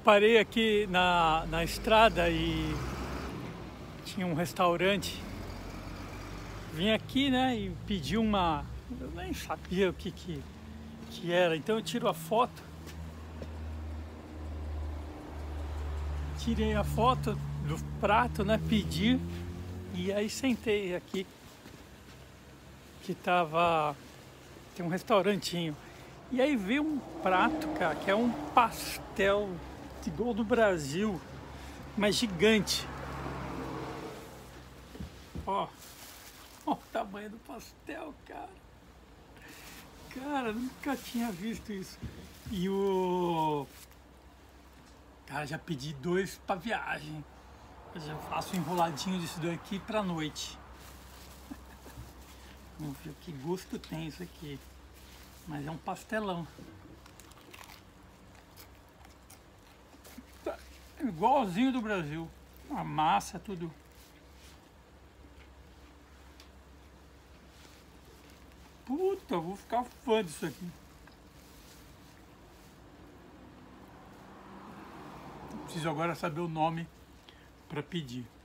parei aqui na estrada e tinha um restaurante. Vim aqui, né, e pedi uma... Eu nem sabia o que era, então eu tiro a foto. Tirei a foto do prato, né, pedi e aí sentei aqui. Que tava... Tem um restaurantinho. E aí veio um prato, cara, que é um pastel igual do Brasil, mas gigante. Ó, ó o tamanho do pastel, cara. Cara, nunca tinha visto isso. E o... Cara, já pedi 2 pra viagem. Eu já faço um enroladinho disso daqui pra noite. Vamos ver que gosto tem isso aqui. Mas é um pastelão. Tá igualzinho do Brasil. A massa, tudo. Puta, eu vou ficar fã disso aqui. Preciso agora saber o nome para pedir.